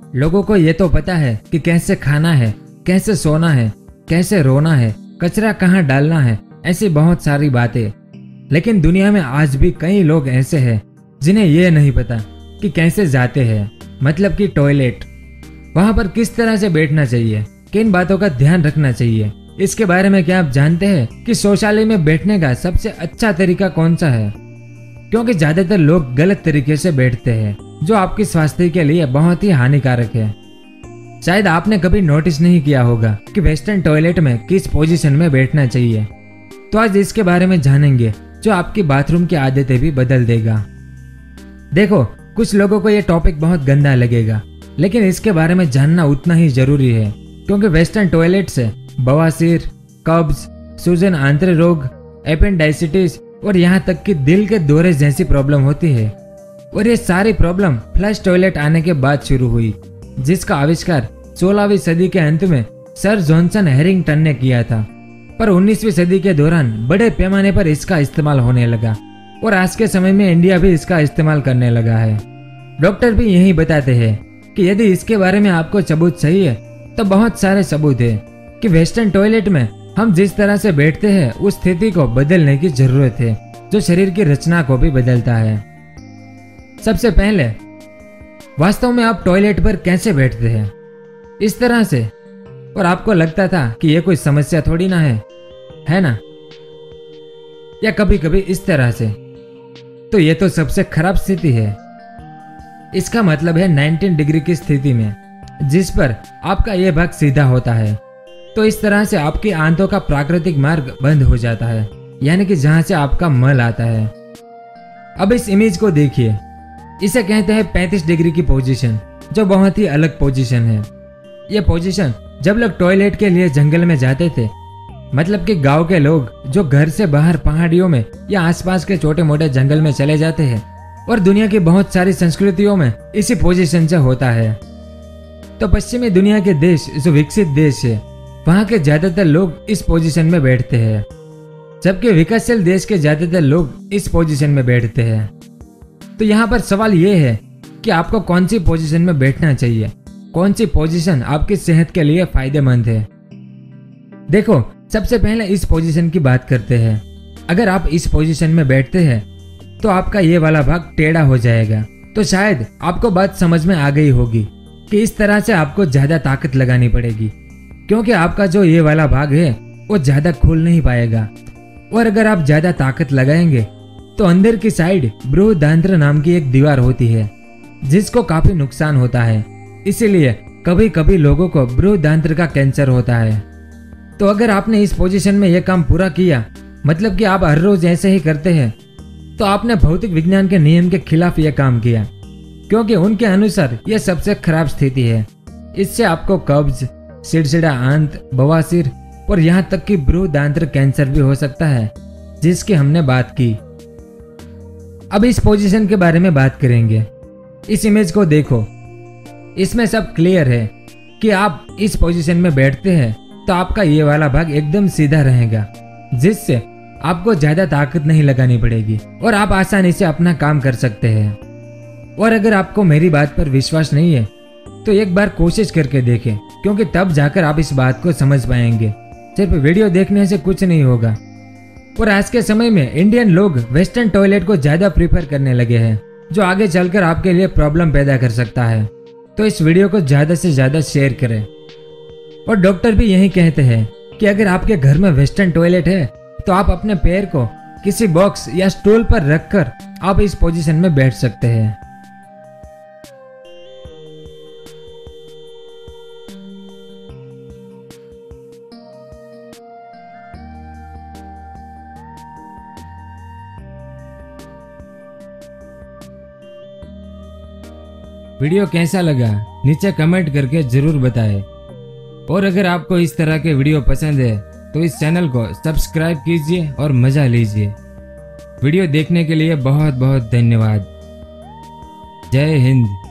लोगों को ये तो पता है कि कैसे खाना है, कैसे सोना है, कैसे रोना है, कचरा कहाँ डालना है, ऐसी बहुत सारी बातें। लेकिन दुनिया में आज भी कई लोग ऐसे हैं जिन्हें ये नहीं पता कि कैसे जाते हैं, मतलब कि टॉयलेट, वहां पर किस तरह से बैठना चाहिए, किन बातों का ध्यान रखना चाहिए। इसके बारे में क्या आप जानते हैं कि शौचालय में बैठने का सबसे अच्छा तरीका कौन सा है? क्योंकि ज्यादातर लोग गलत तरीके से बैठते हैं, जो आपके स्वास्थ्य के लिए बहुत ही हानिकारक है। शायद आपने कभी नोटिस नहीं किया होगा कि वेस्टर्न टॉयलेट में किस पोजीशन में बैठना चाहिए। तो आज इसके बारे में जानेंगे, जो आपकी बाथरूम की आदतें भी बदल देगा। देखो, कुछ लोगों को यह टॉपिक बहुत गंदा लगेगा, लेकिन इसके बारे में जानना उतना ही जरूरी है, क्योंकि वेस्टर्न टॉयलेट से बवासीर, कब्ज, सूजन आंत्र रोग, एपेंडाइसिटिस और यहाँ तक कि दिल के दौरे जैसी प्रॉब्लम होती है। और ये सारी प्रॉब्लम फ्लश टॉयलेट आने के बाद शुरू हुई, जिसका आविष्कार 16वीं सदी के अंत में सर जॉनसन हैरिंगटन ने किया था। पर 19वीं सदी के दौरान बड़े पैमाने पर इसका इस्तेमाल होने लगा और आज के समय में इंडिया भी इसका इस्तेमाल करने लगा है। डॉक्टर भी यही बताते हैं कि यदि इसके बारे में आपको सबूत चाहिए तो बहुत सारे सबूत है कि वेस्टर्न टॉयलेट में हम जिस तरह से बैठते हैं उस स्थिति को बदलने की जरूरत है, जो शरीर की रचना को भी बदलता है। सबसे पहले, वास्तव में आप टॉयलेट पर कैसे बैठते हैं? इस तरह से, और आपको लगता था कि यह कोई समस्या थोड़ी ना है ना? या कभी कभी इस तरह से, तो यह तो सबसे खराब स्थिति है। इसका मतलब है 19 डिग्री की स्थिति में, जिस पर आपका यह भाग सीधा होता है। तो इस तरह से आपकी आंतों का प्राकृतिक मार्ग बंद हो जाता है, यानी कि जहां से आपका मल आता है। अब इस इमेज को देखिए, इसे कहते हैं 35 डिग्री की पोजीशन, जो बहुत ही अलग पोजीशन है। यह पोजीशन जब लोग टॉयलेट के लिए जंगल में जाते थे, मतलब कि गांव के लोग जो घर से बाहर पहाड़ियों में या आसपास के छोटे मोटे जंगल में चले जाते हैं, और दुनिया की बहुत सारी संस्कृतियों में इसी पोजीशन से होता है। तो पश्चिमी दुनिया के देश, जो विकसित देश है, वहां के ज्यादातर लोग इस पोजीशन में बैठते हैं, जबकि विकासशील देश के ज्यादातर लोग इस पोजीशन में बैठते हैं। तो यहाँ पर सवाल ये है कि आपको कौन सी पोजीशन में बैठना चाहिए, कौन सी पोजीशन आपकी सेहत के लिए फायदेमंद है। देखो, सबसे पहले इस पोजीशन की बात करते हैं। अगर आप इस पोजीशन में बैठते हैं तो आपका ये वाला भाग टेढ़ा हो जाएगा। तो शायद आपको बात समझ में आ गई होगी कि इस तरह से आपको ज्यादा ताकत लगानी पड़ेगी, क्योंकि आपका जो ये वाला भाग है वो ज्यादा खुल नहीं पाएगा। और अगर आप ज्यादा ताकत लगाएंगे तो अंदर की साइड बृहदांत्र नाम की एक दीवार होती है, जिसको काफी नुकसान होता है। इसीलिए कभी कभी लोगों को बृहदांत्र का कैंसर होता है। तो अगर आपने इस पोजीशन में यह काम पूरा किया, मतलब कि आप हर रोज ऐसे ही करते हैं, तो आपने भौतिक विज्ञान के नियम के खिलाफ यह काम किया, क्योंकि उनके अनुसार यह सबसे खराब स्थिति है। इससे आपको कब्ज, सिरसिरा आंत, बवासीर और यहाँ तक कि बृहदांत्र कैंसर भी हो सकता है, जिसकी हमने बात की। अब इस पोजीशन के बारे में बात करेंगे। इस इमेज को देखो, इसमें सब क्लियर है कि आप इस पोजीशन में बैठते हैं तो आपका ये वाला भाग एकदम सीधा रहेगा, जिससे आपको ज्यादा ताकत नहीं लगानी पड़ेगी और आप आसानी से अपना काम कर सकते हैं। और अगर आपको मेरी बात पर विश्वास नहीं है तो एक बार कोशिश करके देखें, क्योंकि तब जाकर आप इस बात को समझ पाएंगे। सिर्फ वीडियो देखने से कुछ नहीं होगा। और आज के समय में इंडियन लोग वेस्टर्न टॉयलेट को ज्यादा प्रीफर करने लगे हैं, जो आगे चलकर आपके लिए प्रॉब्लम पैदा कर सकता है। तो इस वीडियो को ज्यादा से ज्यादा शेयर करें। और डॉक्टर भी यही कहते हैं कि अगर आपके घर में वेस्टर्न टॉयलेट है तो आप अपने पैर को किसी बॉक्स या स्टूल पर रखकर आप इस पोजीशन में बैठ सकते हैं। वीडियो कैसा लगा नीचे कमेंट करके जरूर बताएं। और अगर आपको इस तरह के वीडियो पसंद है तो इस चैनल को सब्सक्राइब कीजिए और मजा लीजिए। वीडियो देखने के लिए बहुत बहुत धन्यवाद। जय हिंद।